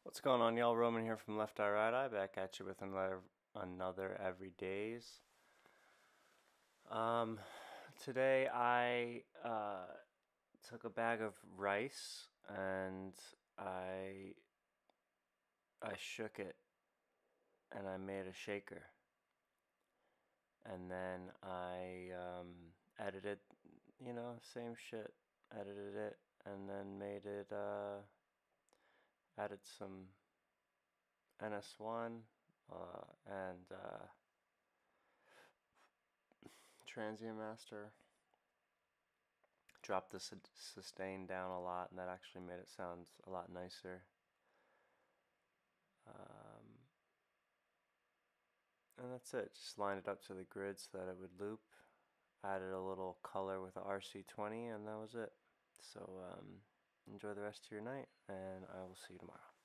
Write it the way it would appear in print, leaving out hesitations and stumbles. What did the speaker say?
What's going on, y'all? Roman here from Left Eye Right Eye, back at you with another Everydays. Um, Today I took a bag of rice and I I shook it and I made a shaker, and then I edited, same shit, edited it, and then made it added some NS1 and Transient Master. Dropped the sustain down a lot, and that actually made it sound a lot nicer. Um, and that's it. Just lined it up to the grid so that it would loop. Added a little color with the RC20, and that was it. So enjoy the rest of your night, and I will see you tomorrow.